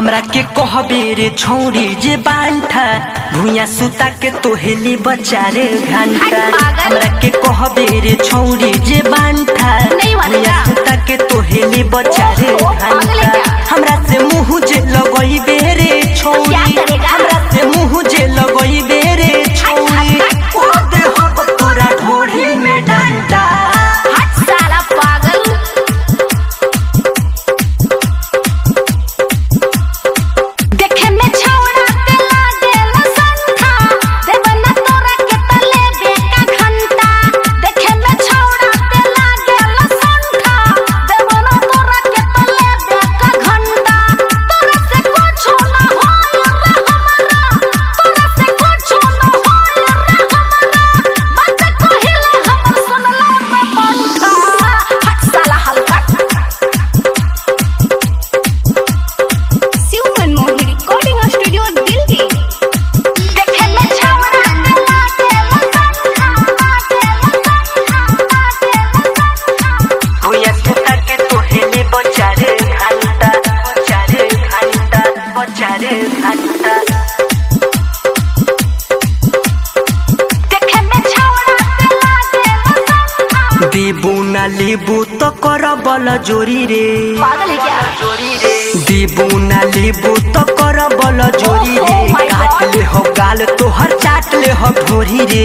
हमरा के कहबे रे छौरी जे बांठा भुइया सुता के तोहेली बच्चा रे घंटा। हमरा के कहबे रे छौरी जे बांठा भुइया सुता के तोहेली बच्चा रे घंटा। हमरा से मुँह जे लगइबे रे छौरी, हमरा से मुँह जे लगइबे रे छौरी, ओ दे हम तोरा ढोढ़ी में डंडा। देबू ना लेबू तो कर बल जोरी रे, देबू ना लेबू तो कर बल जोरी रे। काट ले हो गाल तोहर चाट ले हो ढोरी रे।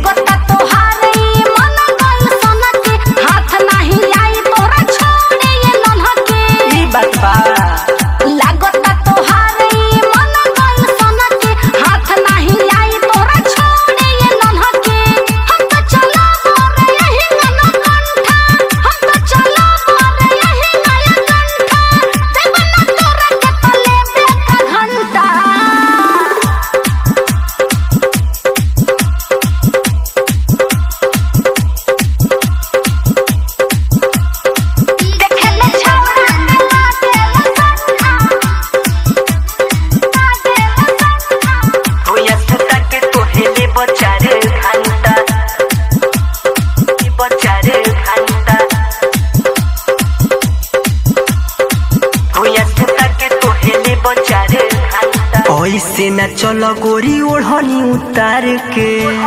ऐसे न चलो गोरी ओढ़नी उतार के,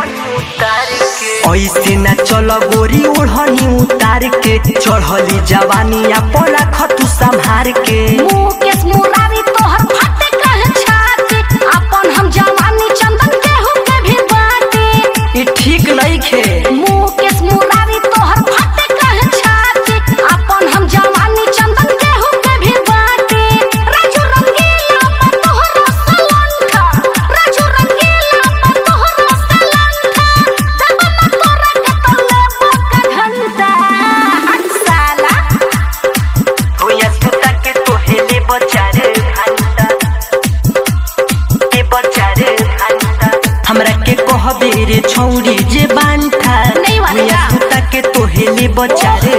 ऐसे न चलो गोरी ओढ़नी उतार के। चढ़ली जवानी अपना खतु संभार के। मुकेश मुरारी तोहर फाटे कहे छाती, अपन हम जवानी चंदन केहू के भी बाटी। ये ठीक नहीं खे। मुकेश मुरारी तोहर फाटे कहे छाती, अपन हम जवानी चंदन केहू के भी बाटी। राजू रंगीला पर तोहर सलंखा, राजू रंगीला पर तोहर सलंखा। जब न तोरा के तो लेबो का घंटा। हट साला भुइया सुता के तोहेली बच्चा रे घंटा, ए बच्चा रे घंटा। हमरा के कहबे रे छौरी जे बांठा भुइया सुता के तोहेली बच्चा रे